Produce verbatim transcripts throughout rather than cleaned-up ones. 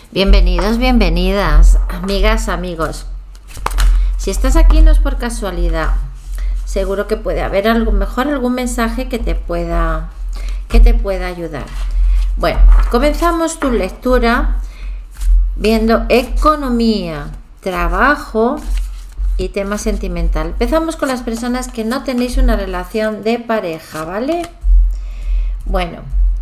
Bienvenidos, bienvenidas, amigas, amigos. Si estás aquí no es por casualidad. Seguro que puede haber algo mejor, algún mensaje que te pueda, que te pueda ayudar. Bueno, comenzamos tu lectura viendo economía, trabajo y tema sentimental. Empezamos con las personas que no tenéis una relación de pareja, ¿vale? Bueno,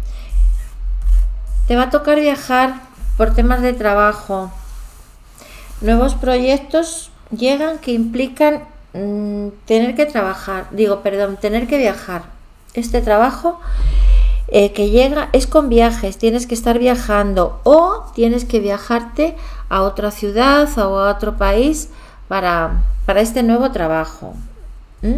te va a tocar viajar por temas de trabajo. Nuevos proyectos llegan que implican mmm, tener que trabajar, digo, perdón, tener que viajar. Este trabajo eh, que llega es con viajes, tienes que estar viajando o tienes que viajarte a otra ciudad o a otro país para, para este nuevo trabajo. ¿Mm?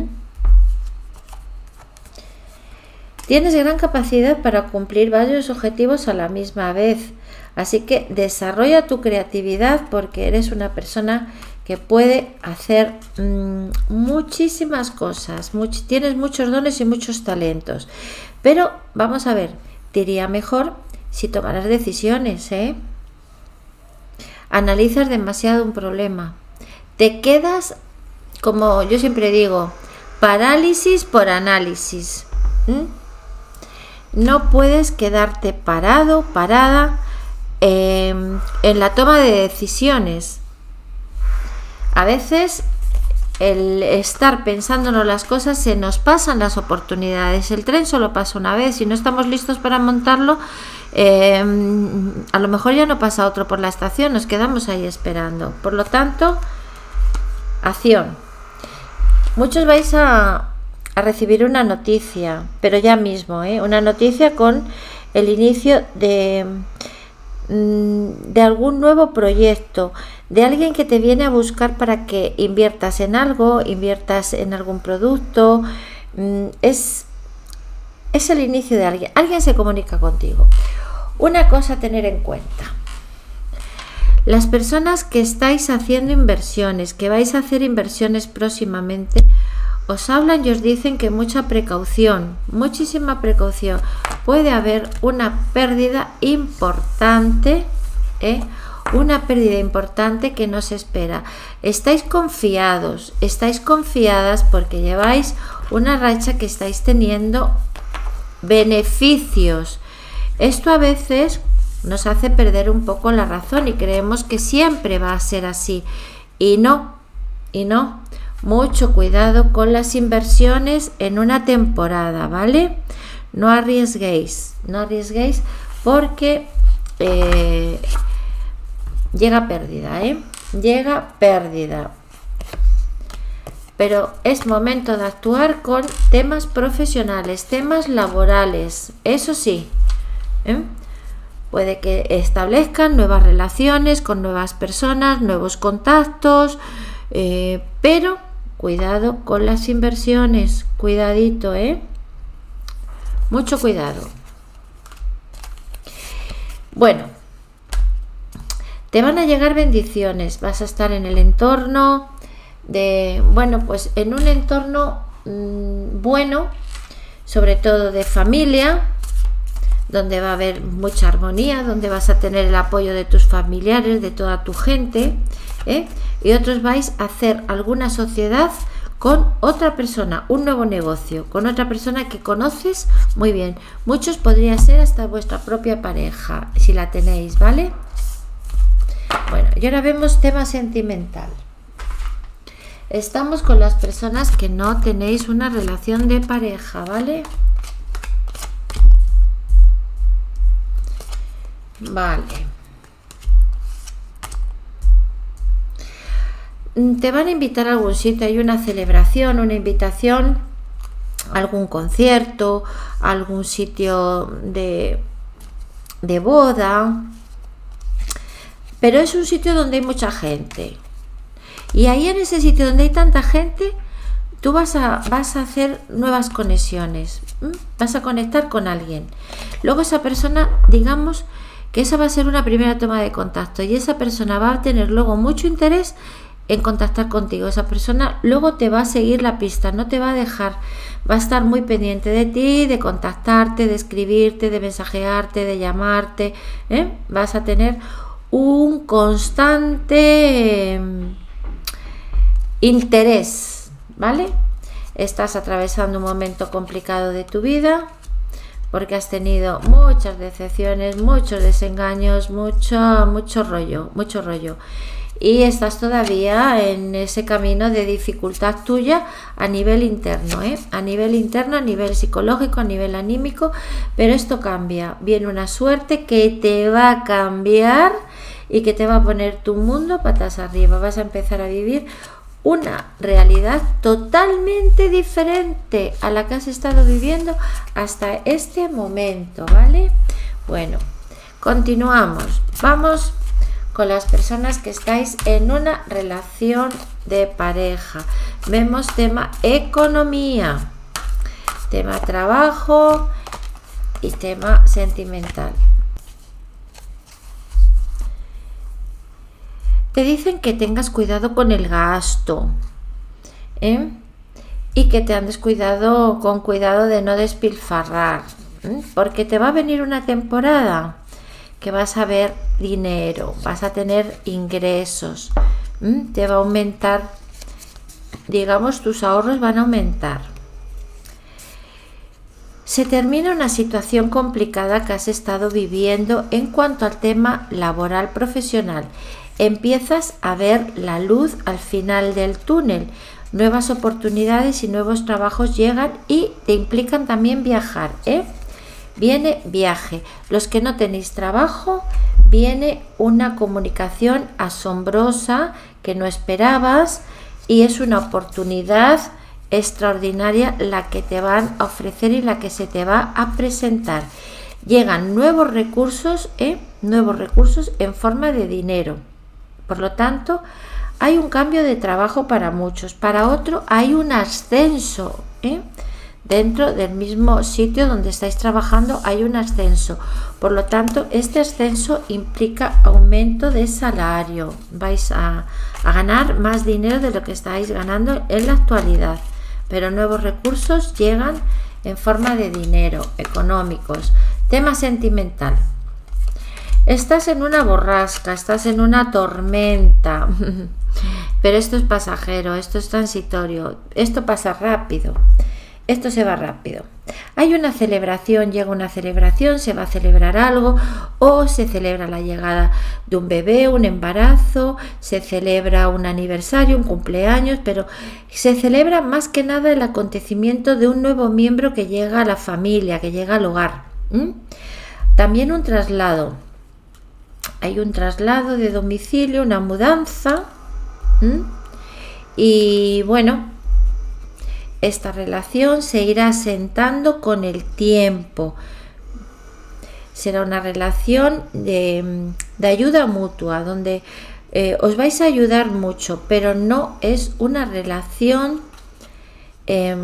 Tienes gran capacidad para cumplir varios objetivos a la misma vez. Así que desarrolla tu creatividad porque eres una persona que puede hacer mmm, muchísimas cosas. Much tienes muchos dones y muchos talentos. Pero vamos a ver, te iría mejor si tomaras decisiones, ¿eh? Analizas demasiado un problema. Te quedas, como yo siempre digo, parálisis por análisis. ¿Mm? No puedes quedarte parado, parada, Eh, en la toma de decisiones. A veces el estar pensándonos las cosas se nos pasan las oportunidades. El tren solo pasa una vez. Si no estamos listos para montarlo, eh, a lo mejor ya no pasa otro por la estación, nos quedamos ahí esperando. Por lo tanto, acción. Muchos vais a, a recibir una noticia, pero ya mismo, ¿eh? Una noticia con el inicio de de algún nuevo proyecto, de alguien que te viene a buscar para que inviertas en algo, inviertas en algún producto. Es, es el inicio de alguien, alguien se comunica contigo. Una cosa a tener en cuenta: las personas que estáis haciendo inversiones, que vais a hacer inversiones próximamente, os hablan y os dicen que mucha precaución, muchísima precaución. Puede haber una pérdida importante, ¿eh? Una pérdida importante que no se espera. Estáis confiados, estáis confiadas porque lleváis una racha que estáis teniendo beneficios. Esto a veces nos hace perder un poco la razón y creemos que siempre va a ser así. Y no, y no. Mucho cuidado con las inversiones en una temporada, ¿vale? No arriesguéis, no arriesguéis porque eh, llega pérdida, ¿eh? Llega pérdida. Pero es momento de actuar con temas profesionales, temas laborales, eso sí, ¿eh? Puede que establezcan nuevas relaciones con nuevas personas, nuevos contactos, eh, pero cuidado con las inversiones, cuidadito, ¿eh? Mucho cuidado. Bueno, te van a llegar bendiciones, vas a estar en el entorno de, bueno, pues en un entorno mmm, bueno, sobre todo de familia, donde va a haber mucha armonía, donde vas a tener el apoyo de tus familiares, de toda tu gente, ¿eh? Y otros vais a hacer alguna sociedad con otra persona, un nuevo negocio, con otra persona que conoces muy bien. Muchos podría ser hasta vuestra propia pareja, si la tenéis, ¿vale? Bueno, y ahora vemos tema sentimental. Estamos con las personas que no tenéis una relación de pareja, ¿vale? Vale. Te van a invitar a algún sitio, hay una celebración, una invitación, algún concierto, algún sitio de, de boda, pero es un sitio donde hay mucha gente. Y ahí en ese sitio donde hay tanta gente, tú vas a, vas a hacer nuevas conexiones, ¿m? Vas a conectar con alguien. Luego esa persona, digamos que esa va a ser una primera toma de contacto y esa persona va a tener luego mucho interés en contactar contigo. Esa persona luego te va a seguir la pista, no te va a dejar, va a estar muy pendiente de ti, de contactarte, de escribirte, de mensajearte, de llamarte, ¿eh? Vas a tener un constante eh, interés, ¿vale? Estás atravesando un momento complicado de tu vida porque has tenido muchas decepciones, muchos desengaños, mucho, mucho rollo, mucho rollo. Y estás todavía en ese camino de dificultad tuya a nivel interno, ¿eh? A nivel interno, a nivel psicológico, a nivel anímico, pero esto cambia. Viene una suerte que te va a cambiar y que te va a poner tu mundo patas arriba. Vas a empezar a vivir una realidad totalmente diferente a la que has estado viviendo hasta este momento, ¿vale? Bueno, continuamos. Vamos con las personas que estáis en una relación de pareja. Vemos tema economía, tema trabajo y tema sentimental. Te dicen que tengas cuidado con el gasto, ¿eh? Y que te andes cuidado, con cuidado de no despilfarrar, ¿eh? Porque te va a venir una temporada que vas a ver dinero, vas a tener ingresos, ¿eh? Te va a aumentar, digamos, tus ahorros van a aumentar. Se termina una situación complicada que has estado viviendo en cuanto al tema laboral profesional. Empiezas a ver la luz al final del túnel. Nuevas oportunidades y nuevos trabajos llegan y te implican también viajar, ¿eh? Viene viaje. Los que no tenéis trabajo, viene una comunicación asombrosa que no esperabas y es una oportunidad extraordinaria la que te van a ofrecer y la que se te va a presentar. Llegan nuevos recursos, ¿eh? Nuevos recursos en forma de dinero. Por lo tanto, hay un cambio de trabajo para muchos, para otro hay un ascenso, ¿eh? Dentro del mismo sitio donde estáis trabajando hay un ascenso. Por lo tanto, este ascenso implica aumento de salario. Vais a, a ganar más dinero de lo que estáis ganando en la actualidad. Pero nuevos recursos llegan en forma de dinero, económicos. Tema sentimental. Estás en una borrasca, estás en una tormenta, pero esto es pasajero, esto es transitorio, esto pasa rápido, esto se va rápido. Hay una celebración, llega una celebración, se va a celebrar algo o se celebra la llegada de un bebé, un embarazo, se celebra un aniversario, un cumpleaños, pero se celebra más que nada el acontecimiento de un nuevo miembro que llega a la familia, que llega al hogar. ¿Mm? También un traslado. Hay un traslado de domicilio, una mudanza. ¿Mm? Y bueno, esta relación se irá asentando con el tiempo. Será una relación de, de ayuda mutua, donde eh, os vais a ayudar mucho, pero no es una relación, eh,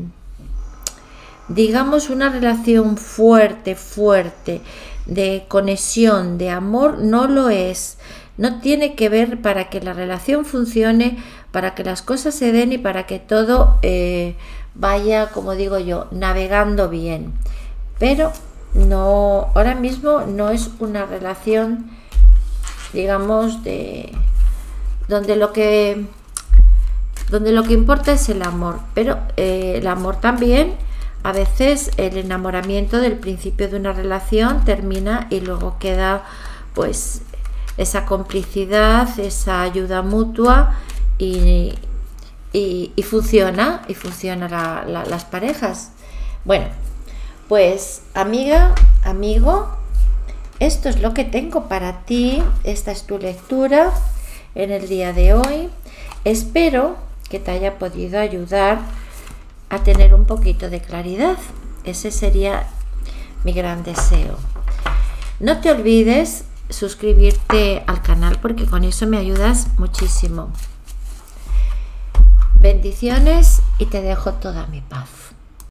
digamos, una relación fuerte, fuerte, de conexión, de amor, no lo es. No tiene que ver para que la relación funcione, para que las cosas se den y para que todo eh, vaya, como digo yo, navegando bien. Pero no, ahora mismo no es una relación, digamos, de donde lo que donde lo que importa es el amor. Pero eh, el amor también, a veces el enamoramiento del principio de una relación termina y luego queda pues esa complicidad, esa ayuda mutua y, y, y funciona, y funciona la, la, las parejas. Bueno, pues amiga, amigo, esto es lo que tengo para ti, esta es tu lectura en el día de hoy. Espero que te haya podido ayudar a tener un poquito de claridad. Ese sería mi gran deseo. No te olvides suscribirte al canal porque con eso me ayudas muchísimo. Bendiciones y te dejo toda mi paz.